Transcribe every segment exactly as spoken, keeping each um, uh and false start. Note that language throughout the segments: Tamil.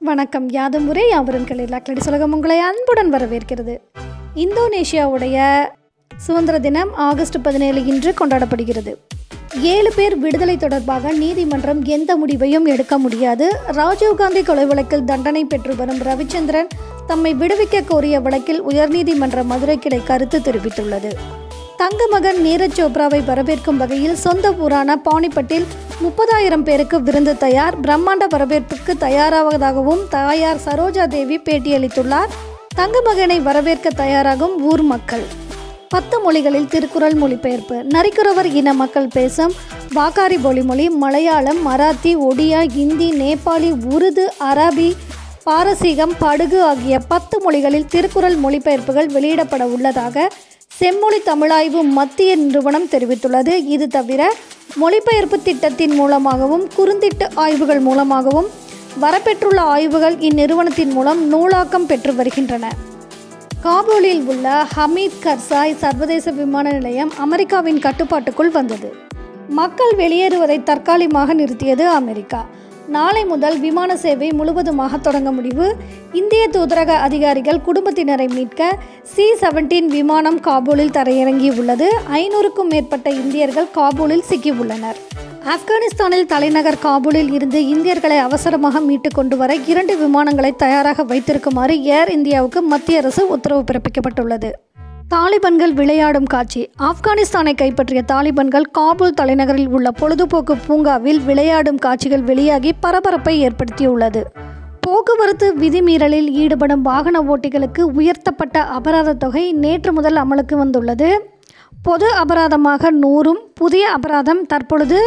வணக்கம். யாதும் ஊரே யாவரும் கேளீர். லாக்லடி உலகம் உங்களை அன்புடன் வரவேற்கிறது. இந்தோனேஷியாவுடைய சுதந்திர தினம் ஆகஸ்ட் பதினேழு இன்று கொண்டாடப்படுகிறது. ஏழு பேர் விடுதலை தொடர்பாக நீதிமன்றம் எந்த முடிவையும் எடுக்க முடியாது. ராஜீவ்காந்தி கொலை வழக்கில் தண்டனை பெற்று வரும் ரவிச்சந்திரன் தம்மை விடுவிக்க கோரிய வழக்கில் உயர்நீதிமன்ற மதுரை கிளை கருத்து தெரிவித்துள்ளது. தங்க மகன் நீரஜ் சோப்ராவை வரவேற்கும் வகையில் சொந்த ஊரான பானிபட்டில் முப்பதாயிரம் பேருக்கு விருந்து தயார். பிரம்மாண்ட வரவேற்புக்கு தயாராவதாகவும் தாயார் சரோஜா தேவி பேட்டியளித்துள்ளார். தங்க மகனை வரவேற்க தயாராகும் ஊர் மக்கள். பத்து மொழிகளில் திருக்குறள் மொழிபெயர்ப்பு. நரிக்குறவர் இன மக்கள் பேசும் வாக்காரி மொழிமொழி மலையாளம், மராத்தி, ஒடியா, இந்தி, நேபாளி, உருது, அரபி, பாரசீகம், படுகு ஆகிய பத்து மொழிகளில் திருக்குறள் மொழிபெயர்ப்புகள் வெளியிடப்பட உள்ளதாக செம்மொழி தமிழாய்வு மத்திய நிறுவனம் தெரிவித்துள்ளது. இது தவிர மொழிபெயர்ப்பு திட்டத்தின் மூலமாகவும் குறுந்திட்டு ஆய்வுகள் மூலமாகவும் வரப்பெற்றுள்ள ஆய்வுகள் இந்நிறுவனத்தின் மூலம் நூலாக்கம் பெற்று வருகின்றன. காபூலில் உள்ள ஹமீத் கர்சாய் சர்வதேச விமான நிலையம் அமெரிக்காவின் கட்டுப்பாட்டுக்குள் வந்தது. மக்கள் வெளியேறுவதை தற்காலிகமாக நிறுத்தியது அமெரிக்கா. நாளை முதல் விமான சேவை முழுவதுமாக தொடங்க முடிவு. இந்திய தூதரக அதிகாரிகள் குடும்பத்தினரை மீட்க சி செவன்டீன் விமானம் காபூலில் தரையிறங்கியுள்ளது. ஐநூறுக்கும் மேற்பட்ட இந்தியர்கள் காபூலில் சிக்கியுள்ளனர். ஆப்கானிஸ்தானில் தலைநகர் காபூலில் இருந்து இந்தியர்களை அவசரமாக மீட்டு கொண்டு வர இரண்டு விமானங்களை தயாராக வைத்திருக்குமாறு ஏர் இந்தியாவுக்கு மத்திய அரசு உத்தரவு பிறப்பிக்கப்பட்டுள்ளது. தாலிபான்கள் விளையாடும் காட்சி. ஆப்கானிஸ்தானை கைப்பற்றிய தாலிபான்கள் காபூல் தலைநகரில் உள்ள பொழுதுபோக்கு பூங்காவில் விளையாடும் காட்சிகள் வெளியாகி பரபரப்பை ஏற்படுத்தியுள்ளது. போக்குவரத்து விதிமீறலில் ஈடுபடும் வாகன ஓட்டிகளுக்கு உயர்த்தப்பட்ட அபராத தொகை நேற்று முதல் அமலுக்கு வந்துள்ளது. பொது அபராதமாக நூறும், புதிய அபராதம் தற்பொழுது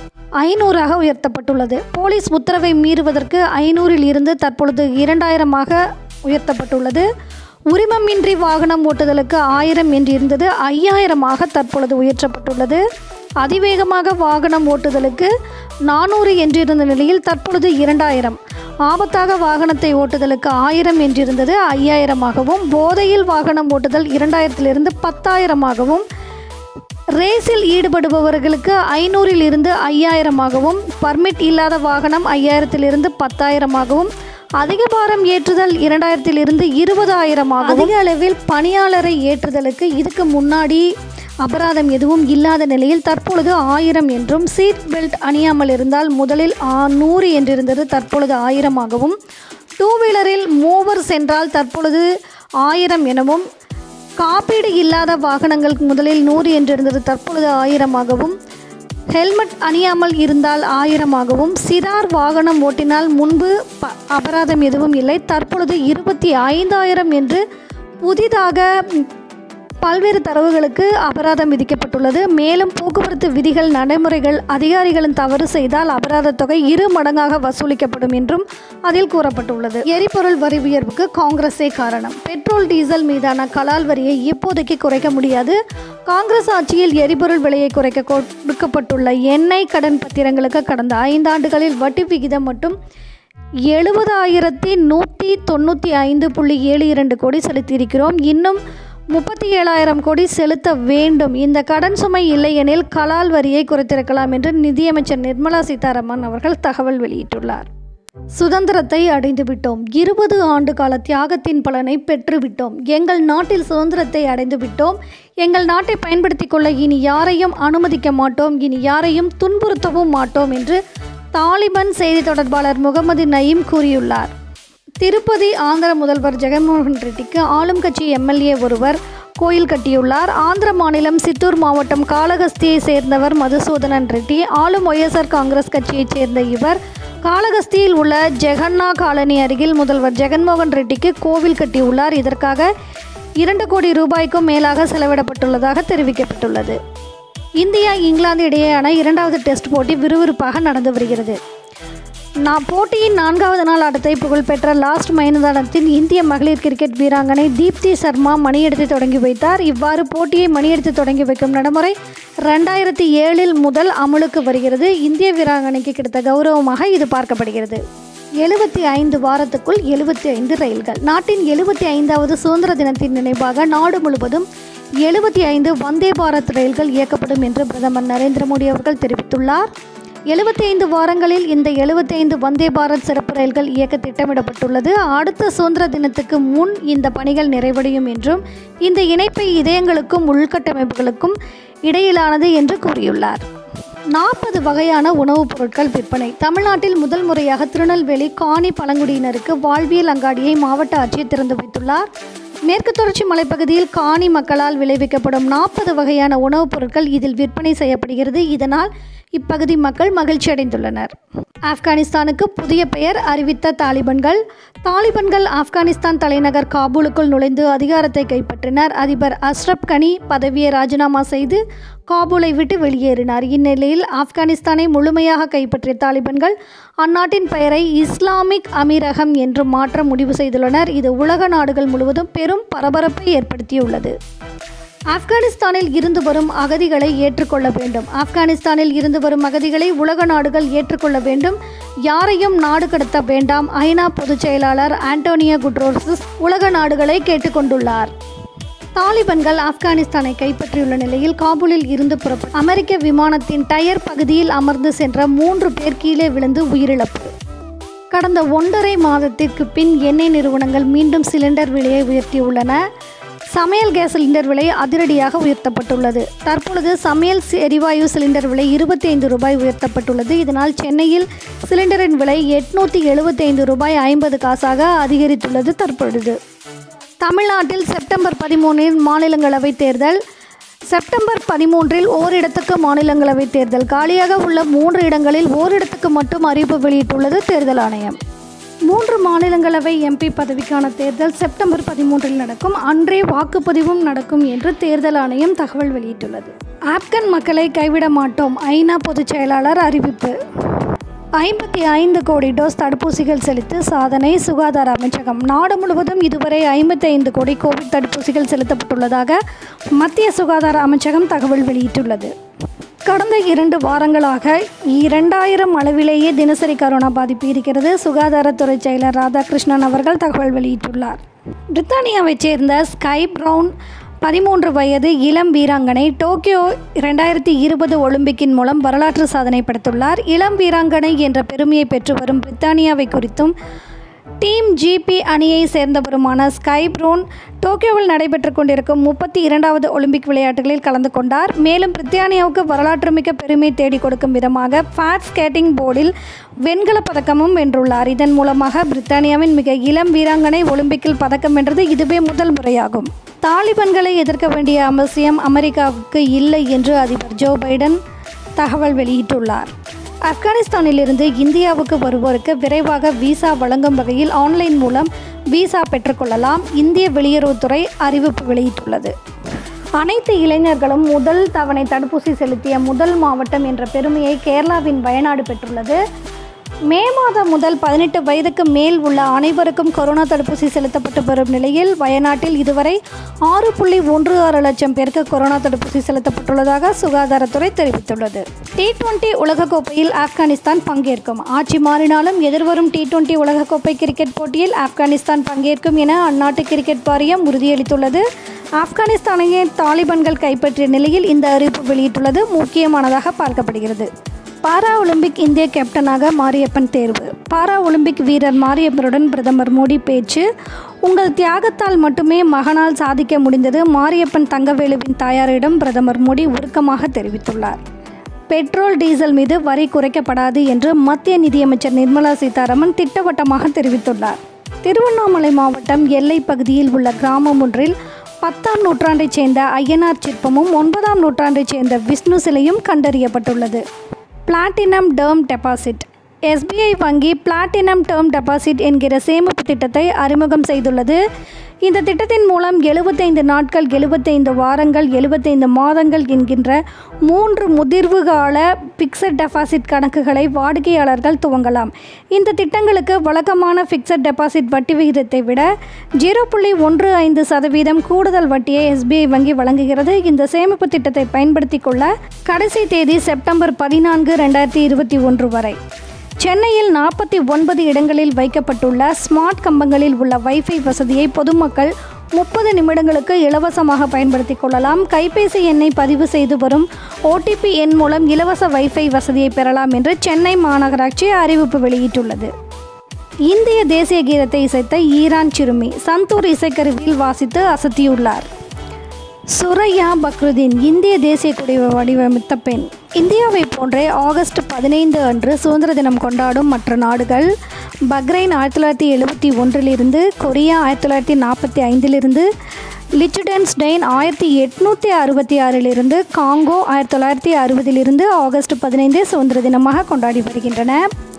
ஐநூறாக உயர்த்தப்பட்டுள்ளது. போலீஸ் உத்தரவை மீறுவதற்கு ஐநூறில் இருந்து தற்பொழுது இரண்டாயிரமாக உயர்த்தப்பட்டுள்ளது. உரிமமின்றி வாகனம் ஓட்டுதலுக்கு ஆயிரம் என்றிருந்தது ஐயாயிரமாக தற்பொழுது உயர்த்தப்பட்டுள்ளது. அதிவேகமாக வாகனம் ஓட்டுதலுக்கு நானூறு என்றிருந்த நிலையில் தற்பொழுது இரண்டாயிரம். ஆபத்தாக வாகனத்தை ஓட்டுதலுக்கு ஆயிரம் என்றிருந்தது ஐயாயிரமாகவும், போதையில் வாகனம் ஓட்டுதல் இரண்டாயிரத்திலிருந்து பத்தாயிரமாகவும், ரேஸில் ஈடுபடுபவர்களுக்கு ஐநூறில் இருந்து ஐயாயிரமாகவும், பர்மிட் இல்லாத வாகனம் ஐயாயிரத்திலிருந்து பத்தாயிரமாகவும், அதிக பாரம் ஏற்றுதல் இரண்டாயிரத்திலிருந்து இருபதாயிரமாக, அதிக அளவில் பணியாளரை ஏற்றுதலுக்கு இதுக்கு முன்னாடி அபராதம் எதுவும் இல்லாத நிலையில் தற்பொழுது ஆயிரம் என்றும், சீட் பெல்ட் அணியாமல் இருந்தால் முதலில் நூறு என்றிருந்தது தற்பொழுது ஆயிரமாகவும், டூ வீலரில் மூவர் சென்றால் தற்பொழுது ஆயிரம் எனவும், காப்பீடு இல்லாத வாகனங்களுக்கு முதலில் நூறு என்றிருந்தது தற்பொழுது ஆயிரமாகவும், ஹெல்மெட் அணியாமல் இருந்தால் ஆயிரமாகவும், சிறார் வாகனம் ஓட்டினால் முன்பு ப அபராதம் எதுவும் இல்லை தற்பொழுது இருபத்தி ஐந்தாயிரம் என்று புதிதாக பல்வேறு தரவுகளுக்கு அபராதம் விதிக்கப்பட்டுள்ளது. மேலும் போக்குவரத்து விதிகள் நடைமுறைகள் அதிகாரிகளின் தவறு செய்தால் அபராத தொகை இரு மடங்காக வசூலிக்கப்படும் என்றும் அதில் கூறப்பட்டுள்ளது. எரிபொருள் வரி உயர்வுக்கு காங்கிரஸே காரணம். பெட்ரோல் டீசல் மீதான கலால் வரியை இப்போதைக்கு குறைக்க முடியாது. காங்கிரஸ் ஆட்சியில் எரிபொருள் விலையை குறைக்க கொடுக்கப்பட்டுள்ள எண்ணெய் கடன் பத்திரங்களுக்கு கடந்த ஐந்தாண்டுகளில் வட்டி விகிதம் மட்டும் எழுபதாயிரத்தி நூற்றி தொண்ணூற்றி ஐந்து புள்ளி ஏழு இரண்டு கோடி செலுத்தியிருக்கிறோம். இன்னும் முப்பத்தி ஏழாயிரம் கோடி செலுத்த வேண்டும். இந்த கடன் சுமை இல்லையெனில் கலால் வரியை குறைத்திருக்கலாம் என்று நிதியமைச்சர் நிர்மலா சீதாராமன் அவர்கள் தகவல் வெளியிட்டுள்ளார். சுதந்திரத்தை அடைந்துவிட்டோம். இருபது ஆண்டு கால தியாகத்தின் பலனை பெற்றுவிட்டோம். எங்கள் நாட்டில் சுதந்திரத்தை அடைந்து விட்டோம். எங்கள் நாட்டை பயன்படுத்தி கொள்ள இனி யாரையும் அனுமதிக்க மாட்டோம். இனி யாரையும் துன்புறுத்தவும் மாட்டோம் என்று தாலிபான் செய்தி தொடர்பாளர் முகமது நயீம் கூறியுள்ளார். திருப்பதி ஆந்திர முதல்வர் ஜெகன்மோகன் ரெட்டிக்கு ஆளும் கட்சி எம்எல்ஏ ஒருவர் கோயில் கட்டியுள்ளார். ஆந்திர மாநிலம் சித்தூர் மாவட்டம் காளகஸ்தியை சேர்ந்தவர் மதுசூதனன் ரெட்டி. ஆளும் ஒய்எஸ்ஆர் காங்கிரஸ் கட்சியைச் சேர்ந்த இவர் காளகஸ்தியில் உள்ள ஜெகன்னா காலனி அருகில் முதல்வர் ஜெகன்மோகன் ரெட்டிக்கு கோவில் கட்டியுள்ளார். இதற்காக இரண்டு கோடி ரூபாய்க்கும் மேலாக செலவிடப்பட்டுள்ளதாக தெரிவிக்கப்பட்டுள்ளது. இந்தியா இங்கிலாந்து இடையேயான இரண்டாவது டெஸ்ட் போட்டி விறுவிறுப்பாக நடந்து வருகிறது. நான் போட்டியின் நான்காவது நாள் ஆட்டத்தை புகழ்பெற்ற லாஸ்ட் மைதானத்தில் இந்திய மகளிர் கிரிக்கெட் வீராங்கனை தீப்தி சர்மா மணியடித்து தொடங்கி வைத்தார். இவ்வாறு போட்டியை மணியடித்து தொடங்கி வைக்கும் நடைமுறை ரெண்டாயிரத்தி ஏழில் முதல் அமலுக்கு வருகிறது. இந்திய வீராங்கனைக்கு கிடைத்த கௌரவமாக இது பார்க்கப்படுகிறது. எழுபத்தி ஐந்து வாரத்துக்குள் எழுபத்தி ஐந்து ரயில்கள். நாட்டின் எழுபத்தி ஐந்தாவது சுதந்திர தினத்தின் நினைவாக நாடு முழுவதும் எழுபத்தி ஐந்து வந்தே பாரத் ரயில்கள் இயக்கப்படும் என்று பிரதமர் நரேந்திர மோடி அவர்கள் தெரிவித்துள்ளார். எழுபத்தி ஐந்து வாரங்களில் இந்த எழுபத்தி ஐந்து வந்தே பாரத் சிறப்பு ரயில்கள் இயக்க திட்டமிடப்பட்டுள்ளது. அடுத்த சுதந்திர தினத்துக்கு முன் இந்த பணிகள் நிறைவடையும் என்றும் இந்த இணைப்பை இதயங்களுக்கும் உள்கட்டமைப்புகளுக்கும் இடையிலானது என்று கூறியுள்ளார். நாற்பது வகையான உணவுப் பொருட்கள் விற்பனை. தமிழ்நாட்டில் முதல் முறையாக திருநெல்வேலி காணி பழங்குடியினருக்கு வாழ்வியல் அங்காடியை மாவட்ட ஆட்சியர் திறந்து வைத்துள்ளார். மேற்கு தொடர்ச்சி மலைப்பகுதியில் காணி மக்களால் விளைவிக்கப்படும் நாற்பது வகையான உணவுப் பொருட்கள் இதில் விற்பனை செய்யப்படுகிறது. இதனால் இப்பகுதி மக்கள் மகிழ்ச்சி அடைந்துள்ளனர். ஆப்கானிஸ்தானுக்கு புதிய பெயர் அறிவித்த தாலிபன்கள். தாலிபன்கள் ஆப்கானிஸ்தான் தலைநகர் காபூலுக்குள் நுழைந்து அதிகாரத்தை கைப்பற்றினர். அதிபர் அஷ்ரப் கனி பதவியை ராஜினாமா செய்து காபூலை விட்டு வெளியேறினார். இந்நிலையில் ஆப்கானிஸ்தானை முழுமையாக கைப்பற்றிய தாலிபன்கள் அந்நாட்டின் பெயரை இஸ்லாமிக் அமீரகம் என்று மாற்ற முடிவு செய்துள்ளனர். இது உலக நாடுகள் முழுவதும் பெரும் பரபரப்பை ஏற்படுத்தியுள்ளது. ஆப்கானிஸ்தானில் இருந்து வரும் அகதிகளை ஏற்றுக்கொள்ள வேண்டும். ஆப்கானிஸ்தானில் இருந்து வரும் அகதிகளை உலக நாடுகள் ஏற்றுக்கொள்ள வேண்டும். யாரையும் நாடு கடத்த வேண்டாம். ஐநா பொதுச் செயலாளர் ஆண்டோனியோ குட்ரோஸ் உலக நாடுகளை கேட்டுக்கொண்டுள்ளார். தாலிபன்கள் ஆப்கானிஸ்தானை கைப்பற்றியுள்ள நிலையில் காபூலில் இருந்து புறப்பட்ட அமெரிக்க விமானத்தின் டயர் பகுதியில் அமர்ந்து சென்ற மூன்று பேர் கீழே விழுந்து உயிரிழப்பு. கடந்த ஒன்றரை மாதத்திற்கு பின் எண்ணெய் நிறுவனங்கள் மீண்டும் சிலிண்டர் விலையை உயர்த்தியுள்ளன. சமையல் கேஸ் சிலிண்டர் விலை அதிரடியாக உயர்த்தப்பட்டுள்ளது. தற்பொழுது சமையல் எரிவாயு சிலிண்டர் விலை இருபத்தி ஐந்து ரூபாய் உயர்த்தப்பட்டுள்ளது. இதனால் சென்னையில் சிலிண்டரின் விலை எட்நூற்றி எழுபத்தி ஐந்து ரூபாய் ஐம்பது காசாக அதிகரித்துள்ளது. தற்பொழுது தமிழ்நாட்டில் செப்டம்பர் பதிமூன்றில் மாநிலங்களவை தேர்தல். செப்டம்பர் பதிமூன்றில் ஓரிடத்துக்கு மாநிலங்களவை தேர்தல். காலியாக உள்ள மூன்று இடங்களில் ஓரிடத்துக்கு மட்டும் அறிவிப்பு வெளியிட்டுள்ளது தேர்தல் ஆணையம். மூன்று மாநிலங்களவை எம்பி பதவிக்கான தேர்தல் செப்டம்பர் பதிமூன்றில் நடக்கும். அன்றே வாக்குப்பதிவும் நடக்கும் என்று தேர்தல் ஆணையம் தகவல் வெளியிட்டுள்ளது. ஆப்கன் மக்களை கைவிட மாட்டோம், ஐநா பொதுச் செயலாளர் அறிவிப்பு. ஐம்பத்தி ஐந்து கோடி டோஸ் தடுப்பூசிகள் செலுத்தி சாதனை. சுகாதார அமைச்சகம். நாடு முழுவதும் இதுவரை ஐம்பத்தி ஐந்து கோடி கோவிட் தடுப்பூசிகள் செலுத்தப்பட்டுள்ளதாக மத்திய சுகாதார அமைச்சகம் தகவல் வெளியிட்டுள்ளது. கடந்த இரண்டு வாரங்களாக இரண்டாயிரம் அளவிலேயே தினசரி கரோனா பாதிப்பு இருக்கிறது. சுகாதாரத்துறை செயலர் ராதாகிருஷ்ணன் அவர்கள் தகவல் வெளியிட்டுள்ளார். பிரித்தானியாவைச் சேர்ந்த ஸ்கை பிரவுன் பதிமூன்று வயது இளம் வீராங்கனை டோக்கியோ இரண்டாயிரத்தி இருபது ஒலிம்பிக்கின் மூலம் வரலாற்று சாதனை படைத்துள்ளார். இளம் வீராங்கனை என்ற பெருமையை பெற்று வரும் பிரித்தானியாவை குறித்தும் டீம் ஜிபி அணியை சேர்ந்தவருமான ஸ்கை பிரவுன் டோக்கியோவில் நடைபெற்று கொண்டிருக்கும் முப்பத்தி இரண்டாவது ஒலிம்பிக் விளையாட்டுகளில் கலந்து கொண்டார். மேலும் பிரித்தானியாவுக்கு வரலாற்றுமிக்க பெருமை தேடிக் கொடுக்கும் விதமாக ஃபேட் ஸ்கேட்டிங் போர்டில் வெண்கலப் பதக்கமும் வென்றுள்ளார். இதன் மூலமாக பிரித்தானியாவின் மிக இளம் வீராங்கனை ஒலிம்பிக்கில் பதக்கம் வென்றது இதுவே முதல் முறையாகும். தாலிபன்களை எதிர்க்க வேண்டிய அவசியம் அமெரிக்காவுக்கு இல்லை என்று அதிபர் ஜோ பைடன் தகவல் வெளியிட்டுள்ளார். ஆப்கானிஸ்தானிலிருந்து இந்தியாவுக்கு வருவோருக்கு விரைவாக விசா வழங்கும் வகையில் ஆன்லைன் மூலம் விசா பெற்றுக்கொள்ளலாம். இந்திய வெளியுறவுத்துறை அறிவிப்பு வெளியிட்டுள்ளது. அனைத்து இளைஞர்களும் முதல் தவணை தடுப்பூசி செலுத்திய முதல் மாவட்டம் என்ற பெருமையை கேரளாவின் வயநாடு பெற்றுள்ளது. மே மாதம் முதல் பதினெட்டு வயதுக்கு மேல் உள்ள அனைவருக்கும் கொரோனா தடுப்பூசி செலுத்தப்பட்டு வரும் நிலையில் வயநாட்டில் இதுவரை ஆறு புள்ளி ஒன்று ஆறு லட்சம் பேருக்கு கொரோனா தடுப்பூசி செலுத்தப்பட்டுள்ளதாக சுகாதாரத்துறை தெரிவித்துள்ளது. டி டுவெண்டி உலகக்கோப்பையில் ஆப்கானிஸ்தான் பங்கேற்கும். ஆட்சி மாறினாலும் எதிர்வரும் டி டுவெண்டி உலகக்கோப்பை கிரிக்கெட் போட்டியில் ஆப்கானிஸ்தான் பங்கேற்கும் என அந்நாட்டு கிரிக்கெட் வாரியம் உறுதியளித்துள்ளது. ஆப்கானிஸ்தானையே தாலிபன்கள் கைப்பற்றிய நிலையில் இந்த அறிவிப்பு வெளியிட்டுள்ளது முக்கியமானதாக பார்க்கப்படுகிறது. பாரா ஒலிம்பிக் இந்திய கேப்டனாக மாரியப்பன் தேர்வு. பாரா ஒலிம்பிக் வீரர் மாரியப்பனுடன் பிரதமர் மோடி பேச்சு. உங்கள் தியாகத்தால் மட்டுமே மகனால் சாதிக்க முடிந்தது, மாரியப்பன் தங்கவேலுவின் தாயாரிடம் பிரதமர் மோடி உருக்கமாக தெரிவித்துள்ளார். பெட்ரோல் டீசல் மீது வரி குறைக்கப்படாது என்று மத்திய நிதியமைச்சர் நிர்மலா சீதாராமன் திட்டவட்டமாக தெரிவித்துள்ளார். திருவண்ணாமலை மாவட்டம் எல்லை பகுதியில் உள்ள கிராமம் ஒன்றில் பத்தாம் நூற்றாண்டைச் சேர்ந்த ஐயனார் சிற்பமும் ஒன்பதாம் நூற்றாண்டைச் சேர்ந்த விஷ்ணு சிலையும் கண்டறியப்பட்டுள்ளது. Platinum term deposit. எஸ்பிஐ வங்கி பிளாட்டினம் டேர்ம் டெபாசிட் என்கிற சேமிப்பு திட்டத்தை அறிமுகம் செய்துள்ளது. இந்த திட்டத்தின் மூலம் எழுபத்தைந்து நாட்கள், எழுபத்தைந்து வாரங்கள், எழுபத்தைந்து மாதங்கள் என்கின்ற மூன்று முதிர்வு கால ஃபிக்ஸட் டெபாசிட் கணக்குகளை வாடிக்கையாளர்கள் துவங்கலாம். இந்த திட்டங்களுக்கு வழக்கமான ஃபிக்ஸட் டெபாசிட் வட்டி விகிதத்தை விட ஜீரோ புள்ளி ஒன்று ஐந்து சதவீதம் கூடுதல் வட்டியை எஸ்பிஐ வங்கி வழங்குகிறது. இந்த சேமிப்பு திட்டத்தை பயன்படுத்தி கொள்ள கடைசி தேதி செப்டம்பர் பதினான்கு ரெண்டாயிரத்தி இருபத்தி ஒன்று வரை. சென்னையில் நாற்பத்தி ஒன்பது இடங்களில் வைக்கப்பட்டுள்ள ஸ்மார்ட் கம்பங்களில் உள்ள வைஃபை வசதியை பொதுமக்கள் முப்பது நிமிடங்களுக்கு இலவசமாக பயன்படுத்தி கொள்ளலாம். கைபேசி எண்ணை பதிவு செய்து வரும் ஓடிபி எண் மூலம் இலவச வைஃபை வசதியை பெறலாம் என்று சென்னை மாநகராட்சி அறிவிப்பு வெளியிட்டுள்ளது. இந்திய தேசிய கீதத்தை இசைத்த ஈரான் சிறுமி சந்தூர் இசைக்கருவியில் வாசித்து அசத்தியுள்ளார். சுரையா பக்ருதீன் இந்திய தேசிய கொடி வடிவமைத்த பெண். இந்தியாவை போன்றே ஆகஸ்ட் பதினைந்து அன்று சுதந்திர தினம் கொண்டாடும் மற்ற நாடுகள் பக்ரைன் ஆயிரத்தி தொள்ளாயிரத்தி எழுபத்தி ஒன்றிலிருந்து, கொரியா ஆயிரத்தி தொள்ளாயிரத்தி நாற்பத்தி ஐந்திலிருந்து, லிச்சுடென்ஸ்டைன் ஆயிரத்தி எட்நூற்றி அறுபத்தி ஆறிலிருந்து, காங்கோ ஆயிரத்தி தொள்ளாயிரத்தி அறுபதிலிருந்து ஆகஸ்ட் பதினைந்து சுதந்திர தினமாக கொண்டாடி வருகின்றன.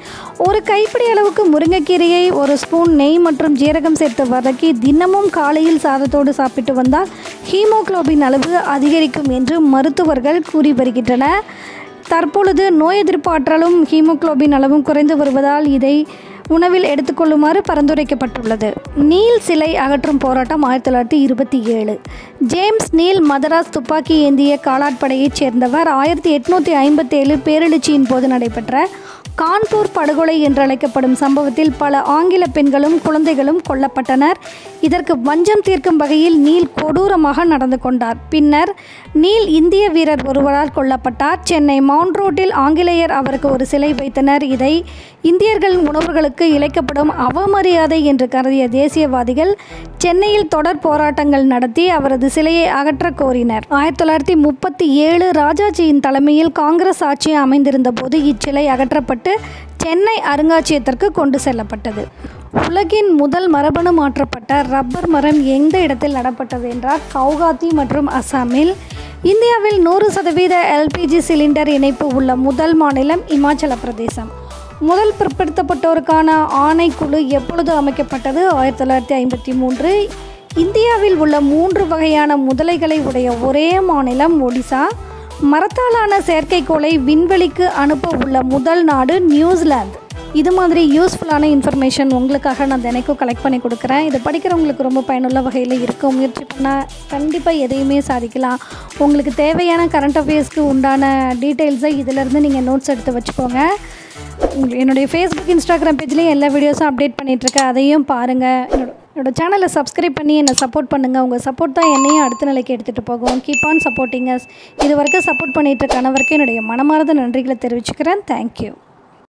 ஒரு கைப்பிடி அளவுக்கு முருங்கைக்கீரையை ஒரு ஸ்பூன் நெய் மற்றும் ஜீரகம் சேர்த்து வதக்கி தினமும் காலையில் சாதத்தோடு சாப்பிட்டு வந்தால் ஹீமோகுளோபின் அளவு அதிகரிக்கும் என்று மருத்துவர்கள் கூறி வருகின்றனர். தற்பொழுது நோய் எதிர்ப்பு ஆற்றலும் ஹீமோகுளோபின் அளவும் குறைந்து வருவதால் இதை உணவில் எடுத்துக்கொள்ளுமாறு பரிந்துரைக்கப்பட்டுள்ளது. நீல் சிலை அகற்றும் போராட்டம் ஆயிரத்தி தொள்ளாயிரத்தி இருபத்தி ஏழு. ஜேம்ஸ் நீல் மதராஸ் துப்பாக்கி ஏந்திய காலாட்படையைச் சேர்ந்தவர். ஆயிரத்தி எட்நூற்றி ஐம்பத்தி ஏழு பேரெழுச்சியின் போது நடைபெற்ற கான்பூர் படுகொலை என்றழைக்கப்படும் சம்பவத்தில் பல ஆங்கில பெண்களும் குழந்தைகளும் கொல்லப்பட்டனர். இதற்கு வஞ்சம் தீர்க்கும் வகையில் நீல் கொடூரமாக நடந்து கொண்டார். பின்னர் நீல் இந்திய வீரர் ஒருவரால் கொல்லப்பட்டார். சென்னை மவுண்ட் ரோட்டில் ஆங்கிலேயர் அவருக்கு ஒரு சிலை வைத்தனர். இதை இந்தியர்களின் உணவுகளுக்கு இழைக்கப்படும் அவமரியாதை என்று கருதிய தேசியவாதிகள் சென்னையில் தொடர் போராட்டங்கள் நடத்தி அவரது சிலையை அகற்ற கோரினர். ஆயிரத்தி தொள்ளாயிரத்தி முப்பத்தி ஏழு ராஜாஜியின் தலைமையில் காங்கிரஸ் ஆட்சி அமைந்திருந்த போது இச்சிலை அகற்றப்பட்டு சென்னை அருங்காட்சியகத்திற்கு கொண்டு செல்லப்பட்டது. உலகின் முதல் மரபணு மாற்றப்பட்ட ரப்பர் மரம் எந்த இடத்தில் நடப்பட்டது என்றால் கவுகாத்தி மற்றும் அசாமில். இந்தியாவில் நூறு சதவீத எல்பிஜி சிலிண்டர் இணைப்பு உள்ள முதல் மாநிலம் இமாச்சல பிரதேசம். முதல் பிற்படுத்தப்பட்டோருக்கான ஆணைக்குழு எப்பொழுது அமைக்கப்பட்டது? ஆயிரத்தி தொள்ளாயிரத்தி ஐம்பத்தி மூன்று. இந்தியாவில் உள்ள மூன்று வகையான முதலைகளை உடைய ஒரே மாநிலம் ஒடிசா. மரத்தாலான செயற்கைக்கோளை விண்வெளிக்கு அனுப்ப உள்ள முதல் நாடு நியூசிலாந்து. இது மாதிரி யூஸ்ஃபுல்லான இன்ஃபர்மேஷன் உங்களுக்காக நான் தினைக்கும் கலெக்ட் பண்ணி கொடுக்குறேன். இதை படிக்கிறவங்களுக்கு ரொம்ப பயனுள்ள வகையில் இருக்கும். முயற்சி பண்ணால் கண்டிப்பாக எதையுமே சாதிக்கலாம். உங்களுக்கு தேவையான கரண்ட் அஃபேர்ஸ்க்கு உண்டான டீட்டெயில்ஸை இதிலேருந்து நீங்கள் நோட்ஸ் எடுத்து வச்சுக்கோங்க. என்னுடைய ஃபேஸ்புக், இன்ஸ்டாகிராம் பேஜ்லேயும் எல்லா வீடியோஸும் அப்டேட் பண்ணிகிட்ருக்கேன். அதையும் பாருங்கள். என்னோட என்னோட சேனலை சப்ஸ்கிரைப் பண்ணி என்னை சப்போர்ட் பண்ணுங்கள். உங்கள் சப்போர்ட் தான் என்னையும் அடுத்த நிலைக்கு எடுத்துகிட்டு போகும். Keep on supporting us. இது வரைக்கும் சப்போர்ட் பண்ணிகிட்டு இருக்க அனைவருக்கும் என்னுடைய மனமார்ந்த நன்றிகளை தெரிவிச்சுக்கிறேன். தேங்க்யூ.